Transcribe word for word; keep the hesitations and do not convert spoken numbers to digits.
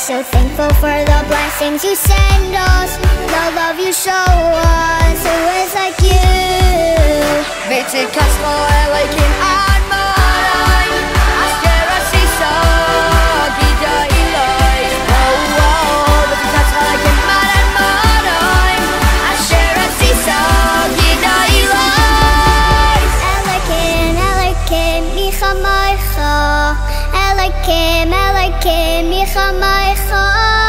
so thankful for the blessings you send us, the love you show us. Who is like you? Bitte kannst du Elohim anmalen, Asher Asisa, Gida Eloi. Oh oh, bitte kannst du Elohim anmalen, Asher Asisa, Gida Eloi. Elohim, Elohim, Michamaycha, Elohim, Elohim, Michamaycha.